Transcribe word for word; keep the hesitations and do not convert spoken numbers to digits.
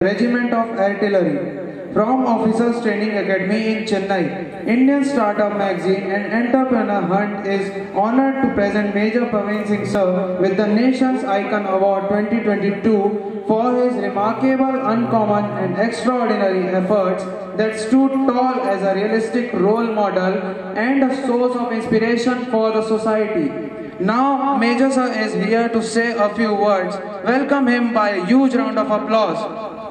Regiment of Artillery from Officers Training Academy in Chennai. Indian Startup Magazine and Entrepreneur Hunt is honored to present Major Praveen Singh Sir with the Nation's Icon Award twenty twenty-two for his remarkable, uncommon and extraordinary efforts that stood tall as a realistic role model and a source of inspiration for the society. Now, Major Sir is here to say a few words. Welcome him by a huge round of applause.